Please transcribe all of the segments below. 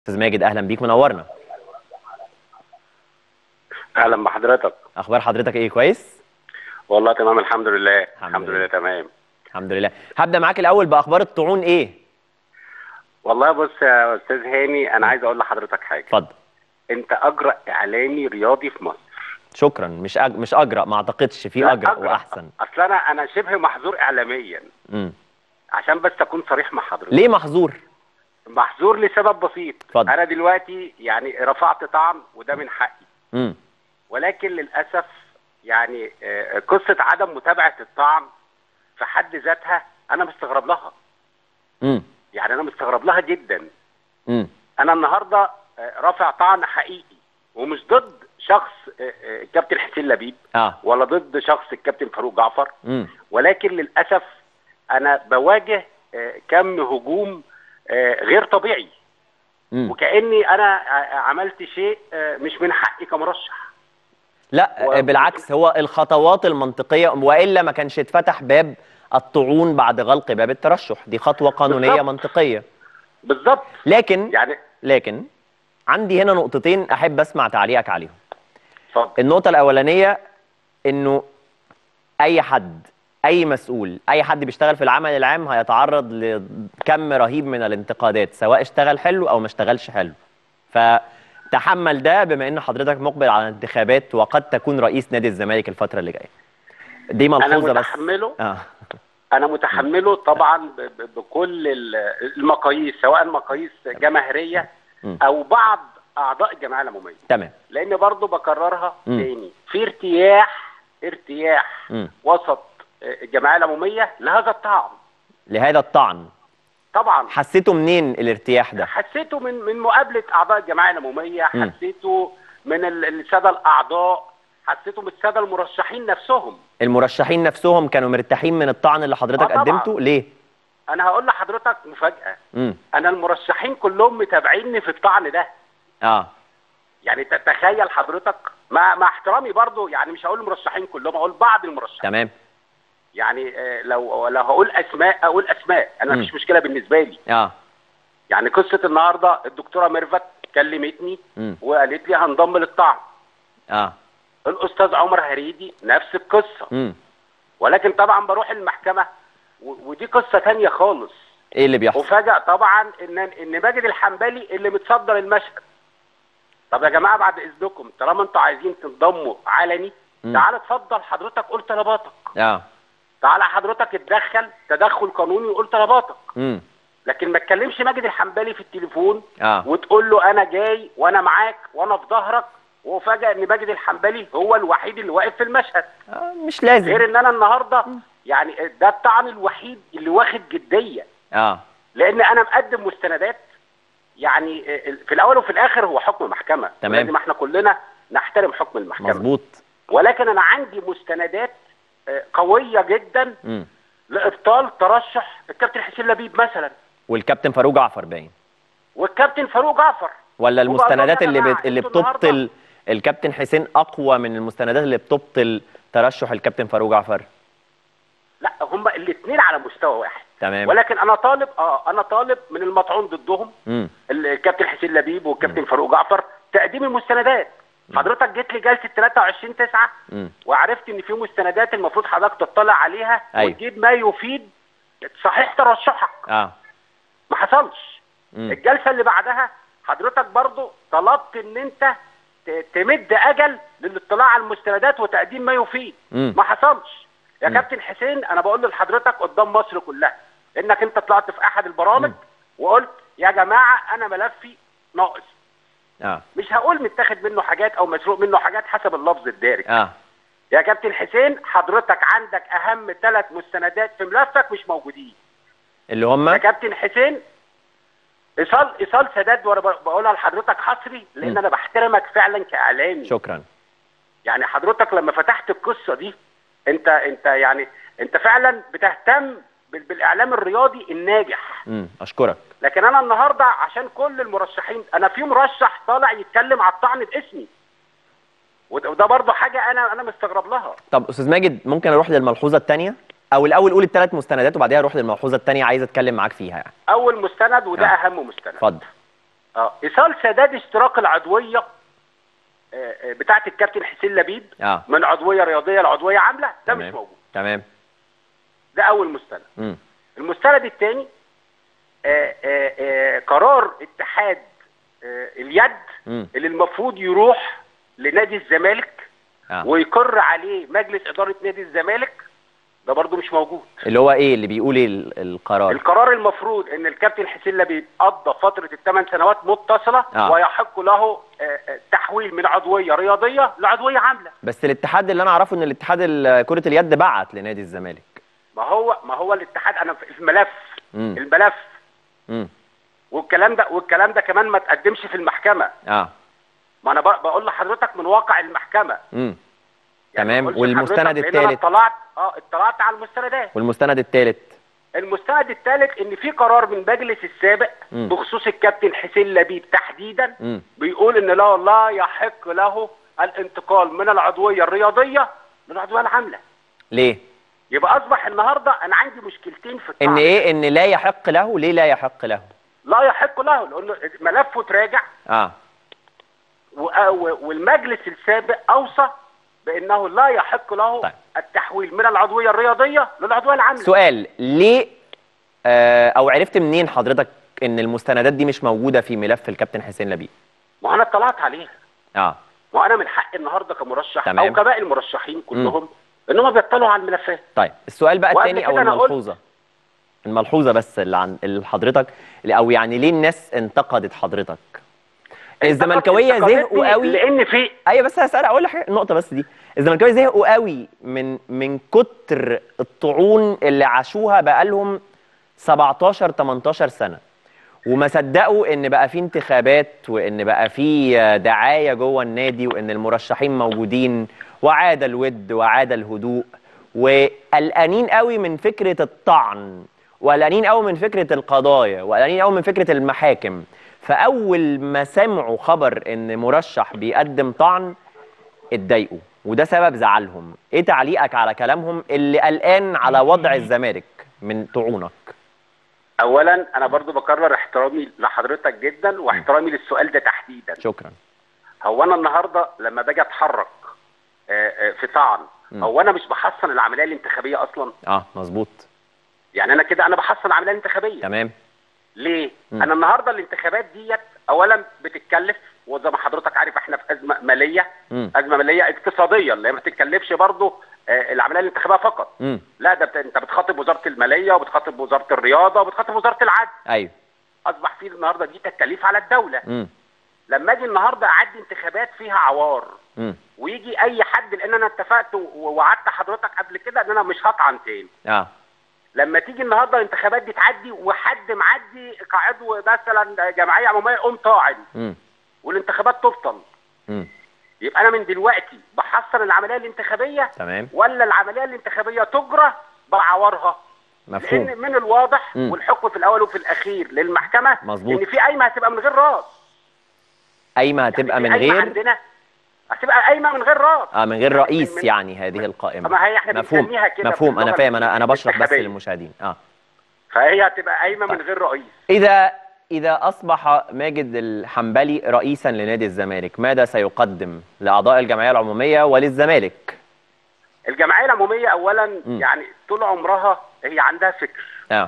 استاذ ماجد، اهلا بيك، منورنا. اهلا بحضرتك. اخبار حضرتك ايه؟ كويس والله تمام، الحمد لله الحمد الحمد لله لله. تمام. الحمد لله. هبدا معاك الاول باخبار الطاعون ايه. والله بص يا استاذ هاني، انا مم. عايز اقول لحضرتك حاجه. اتفضل. انت اجرأ اعلامي رياضي في مصر. شكرا. مش اجرأ، ما اعتقدش في لا اجرأ اجرأ. واحسن. اصل انا شبه محظور اعلاميا. امم عشان بس اكون صريح مع حضرتك. ليه محظور؟ محظور لسبب بسيط. اتفضل. انا دلوقتي يعني رفعت طعن وده من حقي. امم ولكن للاسف يعني قصه عدم متابعه الطعن في حد ذاتها انا مستغرب لها. امم يعني انا مستغرب لها جدا. امم انا النهارده رافع طعن حقيقي ومش ضد شخص الكابتن حسين لبيب ولا ضد شخص الكابتن فاروق جعفر. ولكن للاسف انا بواجه كم هجوم غير طبيعي. وكاني انا عملت شيء مش من حقي كمرشح. لا بالعكس، هو الخطوات المنطقيه، والا ما كانش اتفتح باب الطعون بعد غلق باب الترشح. دي خطوه قانونيه بالظبط منطقيه. بالظبط. لكن يعني لكن عندي هنا نقطتين احب اسمع تعليقك عليهم. اتفضل. النقطه الاولانيه انه اي حد، اي مسؤول، اي حد بيشتغل في العمل العام هيتعرض لكم رهيب من الانتقادات، سواء اشتغل حلو او ما اشتغلش حلو. فتحمل ده بما ان حضرتك مقبل على انتخابات وقد تكون رئيس نادي الزمالك الفترة اللي جاية. دي انا ملحوظة بس. متحمله. انا متحمله طبعا بكل المقاييس، سواء مقاييس جماهيريه او بعض اعضاء الجمعيه العموميه. تمام. لان برضو بكررها تاني، في ارتياح وسط الجمعيه العموميه لهذا الطعن. لهذا الطعن طبعا. حسيته منين الارتياح ده؟ حسيته من مقابله اعضاء الجمعيه العموميه، حسيته من الساده الاعضاء، حسيته من الساده المرشحين نفسهم. المرشحين نفسهم كانوا مرتاحين من الطعن اللي حضرتك قدمته؟ ليه؟ انا هقول لحضرتك مفاجاه. انا المرشحين كلهم متابعيني في الطعن ده. يعني تتخيل حضرتك، مع احترامي برضو، يعني مش هقول المرشحين كلهم، هقول بعض المرشحين. تمام. يعني لو هقول اسماء اقول اسماء، انا مفيش مشكله بالنسبه لي. يعني قصه النهارده الدكتوره ميرفت كلمتني وقالت لي هنضم للطعن. الاستاذ عمر هريدي نفس القصه. ولكن طبعا بروح المحكمه ودي قصه ثانيه خالص. ايه اللي بيحصل؟ وفاجأ طبعا ان ماجد الحنبلي اللي متصدر المشهد. طب يا جماعه بعد اذنكم، طالما انتوا عايزين تنضموا علني، تعال اتفضل حضرتك قول طلباتك. تعال حضرتك اتدخل تدخل قانوني وقول طلباتك. لكن ما تكلمش ماجد الحنبلي في التليفون وتقول له انا جاي وانا معاك وانا في ظهرك، وفاجأ ان ماجد الحنبلي هو الوحيد اللي واقف في المشهد. مش لازم. غير ان انا النهارده يعني ده الطعن الوحيد اللي واخد جديه. لان انا مقدم مستندات. يعني في الاول وفي الاخر هو حكم محكمه. تمام. لازم احنا كلنا نحترم حكم المحكمه. مظبوط. ولكن انا عندي مستندات قويه جدا لابطال ترشح الكابتن حسين لبيب مثلا، والكابتن فاروق جعفر باين، والكابتن فاروق جعفر. ولا المستندات اللي بتبطل الكابتن حسين اقوى من المستندات اللي بتبطل ترشح الكابتن فاروق جعفر؟ لا، هما الاثنين على مستوى واحد. تمام. ولكن انا طالب من المطعون ضدهم الكابتن حسين لبيب والكابتن فاروق جعفر تقديم المستندات. حضرتك جيت لي جلسه 23/9 وعرفت ان في مستندات المفروض حضرتك تطلع عليها وتجيب ما يفيد صحيح ترشحك. ما حصلش. الجلسه اللي بعدها حضرتك برضو طلبت ان انت تمد اجل للاطلاع على المستندات وتقديم ما يفيد. ما حصلش. يا كابتن حسين، انا بقول لحضرتك قدام مصر كلها انك انت طلعت في احد البرامج وقلت يا جماعه انا ملفي ناقص. مش هقول متاخد منه حاجات او مسروق منه حاجات حسب اللفظ الدارج. يا كابتن حسين، حضرتك عندك اهم 3 مستندات في ملفك مش موجودين. اللي هم يا كابتن حسين، ايصال سداد، وانا بقولها لحضرتك حصري لان انا بحترمك فعلا كاعلامي. شكرا. يعني حضرتك لما فتحت القصه دي انت فعلا بتهتم بالاعلام الرياضي الناجح. اشكرك. لكن انا النهارده عشان كل المرشحين، انا في مرشح طالع يتكلم على الطعن باسمي، وده برضه حاجه انا مستغرب لها. طب استاذ ماجد، ممكن اروح للملحوظه الثانيه؟ او الاول قول ال3 مستندات وبعديها اروح للملحوظه الثانيه، عايز اتكلم معاك فيها يعني. اول مستند وده اهم مستند. اتفضل. ايصال سداد اشتراك العضويه بتاعه الكابتن حسين لبيب من عضويه رياضيه لعضويه عامله، ده مش موجود. تمام. ده اول مستند. المستند الثاني قرار اتحاد اليد اللي المفروض يروح لنادي الزمالك ويقر عليه مجلس اداره نادي الزمالك، ده برضو مش موجود. اللي هو ايه اللي بيقول ايه القرار؟ القرار المفروض ان الكابتن حسين لبيب قضى فتره ال8 سنوات متصله ويحق له تحويل من عضويه رياضيه لعضويه عامله. بس الاتحاد اللي انا اعرفه ان الاتحاد كره اليد بعت لنادي الزمالك. ما هو الاتحاد، انا في الملف والكلام ده كمان ما تقدمش في المحكمه. ما انا بقول لحضرتك من واقع المحكمه. يعني تمام. والمستند الثالث؟ اطلعت على المستندات. والمستند الثالث؟ المستند الثالث ان في قرار من مجلس السابق بخصوص الكابتن حسين لبيب تحديدا بيقول ان لا يحق له الانتقال من العضويه الرياضيه للعضويه العامله. ليه؟ يبقى اصبح النهارده انا عندي مشكلتين في الطعن. ان ايه؟ ان لا يحق له؟ ليه لا يحق له؟ لا يحق له لانه ملفه اتراجع. والمجلس السابق اوصى بانه لا يحق له التحويل من العضويه الرياضيه للعضويه العامله. سؤال، ليه او عرفت منين حضرتك ان المستندات دي مش موجوده في ملف الكابتن حسين لبيب؟ ما انا اطلعت عليها. ما انا من حقي النهارده كمرشح او كباقي المرشحين كلهم انهم بيطلعوا على الملفات. طيب السؤال بقى الثاني او الملحوظه بس اللي حضرتك، او يعني ليه الناس انتقدت حضرتك؟ الزملكاويه زهقوا قوي لان في بس هسأل اقول لك النقطه بس دي. الزملكاويه زهقوا قوي من كتر الطعون اللي عاشوها بقالهم 17 18 سنه، وما صدقوا ان بقى في انتخابات وان بقى في دعايه جوه النادي وان المرشحين موجودين وعاد الود وعاد الهدوء، وقلقانين قوي من فكره الطعن وقلقانين قوي من فكره القضايا وقلقانين قوي من فكره المحاكم. فأول ما سمعوا خبر إن مرشح بيقدم طعن اتضايقوا، وده سبب زعلهم. إيه تعليقك على كلامهم اللي قلقان على وضع الزمالك من طعونك؟ أولاً أنا برضو بكرر احترامي لحضرتك جدا واحترامي للسؤال ده تحديدا. شكرا. هو أنا النهارده لما باجي أتحرك في طعن، هو أنا مش بحصن العملية الانتخابية أصلاً؟ مظبوط. يعني أنا كده بحصن العملية الانتخابية. تمام. ليه؟ أنا النهارده الانتخابات ديت أولاً بتتكلف، وزي ما حضرتك عارف احنا في أزمة مالية، أزمة مالية اقتصادية اللي ما تتكلفش برضه العملية الانتخابية فقط. لا، ده انت بتخاطب وزارة المالية وبتخاطب وزارة الرياضة وبتخاطب وزارة العدل. ايوه. أصبح في النهارده دي تكاليف على الدولة. لما اجي النهارده اعدي انتخابات فيها عوار ويجي اي حد، لان انا اتفقت ووعدت حضرتك قبل كده ان انا مش هطعن تاني. لما تيجي النهارده الانتخابات دي تعدي وحد معدي كعضو مثلا جمعيه عموميه يقوم طاعن والانتخابات تبطل، يبقى انا من دلوقتي بحصن العمليه الانتخابيه. تمام. ولا العمليه الانتخابيه تجرى بعورها؟ مفهوم. لان من الواضح والحكم في الاول وفي الاخير للمحكمه مظبوط ان في قايمه هتبقى من غير راس. قايمه هتبقى يعني من غير، عندنا هتبقى قايمه من غير راس. من غير رئيس يعني هذه القائمه. ما هي احنا بنسميها كده. مفهوم. انا فاهم. انا بشرح بس للمشاهدين. فهي هتبقى قايمه من غير رئيس. إذا أصبح ماجد الحنبلي رئيسا لنادي الزمالك، ماذا سيقدم لأعضاء الجمعية العمومية وللزمالك؟ الجمعية العمومية أولا يعني طول عمرها هي عندها فكر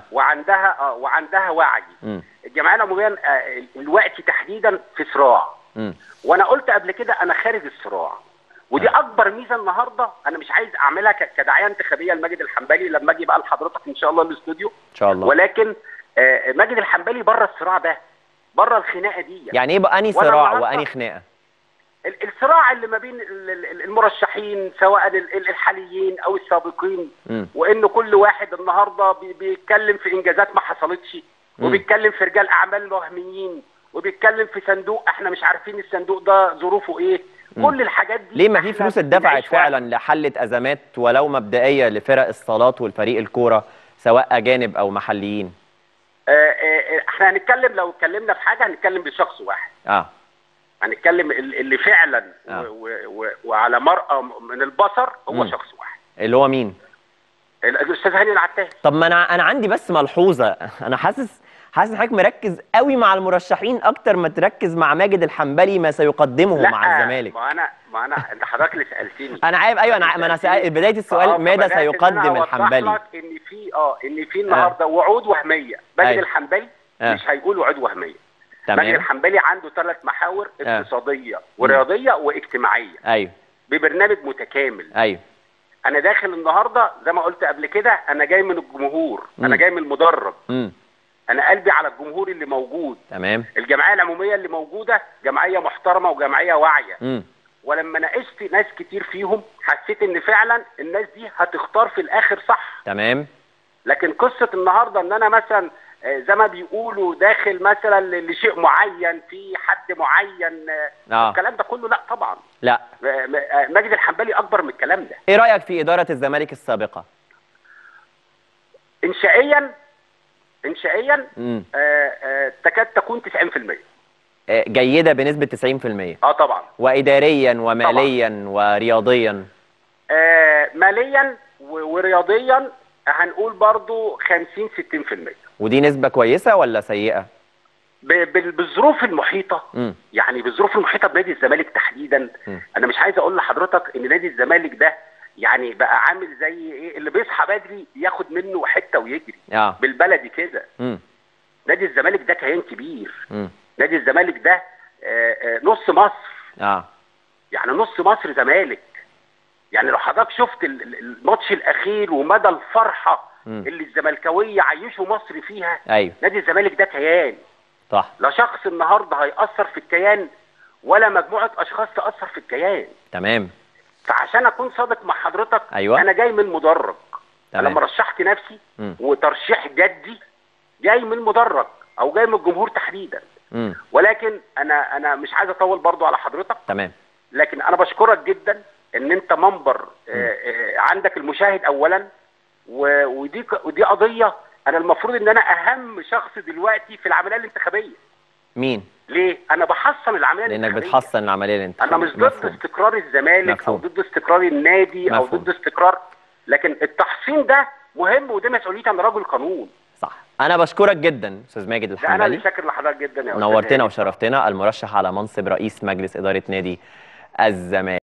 وعندها وعي. الجمعية العمومية الوقت تحديدا في صراع. وأنا قلت قبل كده أنا خارج الصراع، ودي أكبر ميزة النهارده. أنا مش عايز أعملها كدعاية انتخابية لماجد الحنبلي لما أجي بقى لحضرتك إن شاء الله الاستوديو إن شاء الله، ولكن ماجد الحنبلي بره الصراع ده، بره الخناقه دي. يعني ايه بقى انهي صراع وانهي خناقه؟ الصراع اللي ما بين المرشحين سواء الحاليين او السابقين، وان كل واحد النهارده بيتكلم في انجازات ما حصلتش، وبيتكلم في رجال اعمال وهميين، وبيتكلم في صندوق احنا مش عارفين الصندوق ده ظروفه ايه. كل الحاجات دي ليه ما في فلوس اتدفعت فعلا لحلة ازمات ولو مبدئيه لفرق الصالات والفريق الكوره سواء اجانب او محليين؟ احنا هنتكلم، لو اتكلمنا في حاجه هنتكلم بشخص واحد. هنتكلم اللي فعلا وعلى مرأى من البصر هو شخص واحد. اللي هو مين؟ الاستاذ هاني العتاهي. طب ما انا عندي بس ملحوظه. انا حاسس ان حضرتك مركز قوي مع المرشحين اكتر ما تركز مع ماجد الحنبلي ما سيقدمه مع الزمالك. ما انا انت حضرتك اللي سالتني. انا عارف، ايوه، ما انا بدايه السؤال ماذا سيقدم الحنبلي؟ ان في النهارده وعود وهميه. ماجد الحنبلي مش هيقول وعود وهميه. ماجد الحنبلي عنده 3 محاور اقتصاديه ورياضيه واجتماعيه. ايوه. ببرنامج متكامل. ايوه. انا داخل النهارده زي ما قلت قبل كده، انا جاي من الجمهور، انا جاي من المدرج. انا قلبي على الجمهور اللي موجود. تمام. الجمعيه العموميه اللي موجوده جمعيه محترمه وجمعيه واعيه. ولما ناقشت ناس كتير فيهم حسيت ان فعلا الناس دي هتختار في الاخر صح. تمام. لكن قصه النهارده ان انا مثلا زي ما بيقولوا داخل مثلا لشيء معين في حد معين، الكلام ده كله لا طبعا. لا، ماجد الحنبلي اكبر من الكلام ده. ايه رايك في اداره الزمالك السابقه؟ انشائيا تكاد تكون 90%. جيده بنسبه 90%. طبعا. واداريا وماليا طبعا. ورياضيا؟ ماليا ورياضيا هنقول برضو 50-60%. ودي نسبه كويسه ولا سيئه؟ بالظروف المحيطه. يعني بالظروف المحيطه بنادي الزمالك تحديدا. انا مش عايز اقول لحضرتك ان نادي الزمالك ده يعني بقى عامل زي ايه اللي بيصحى بدري ياخد منه حته ويجري. بالبلدي كده. نادي الزمالك ده كيان كبير. نادي الزمالك ده نص مصر. يعني نص مصر زمالك. يعني لو حضرتك شفت الماتش الاخير ومدى الفرحه اللي الزملكاويه عايشوا مصر فيها. أيوه. نادي الزمالك ده كيان. صح. لا شخص النهارده هيأثر في الكيان ولا مجموعه اشخاص تأثر في الكيان. تمام. فعشان اكون صادق مع حضرتك، أيوة. انا جاي من المدرج. انا لما رشحت نفسي وترشيح جدي جاي من المدرج او جاي من الجمهور تحديدا. ولكن انا مش عايز اطول برضو على حضرتك. تمام. لكن انا بشكرك جدا ان انت منبر عندك المشاهد اولا، ودي قضيه انا المفروض ان انا اهم شخص دلوقتي في العمليه الانتخابيه. مين؟ ليه؟ انا بحصن العمليه الانتخابيه. لانك بتحصن العمليه الانتخابيه. انا مش ضد استقرار الزمالك او ضد استقرار النادي او ضد استقرار، لكن التحصين ده مهم ودي مسؤوليتي، انا راجل قانون. صح. انا بشكرك جدا استاذ ماجد الحنبلي. انا اللي شاكر لحضرتك جدا يا نورتنا وشرفتنا، المرشح على منصب رئيس مجلس اداره نادي الزمالك.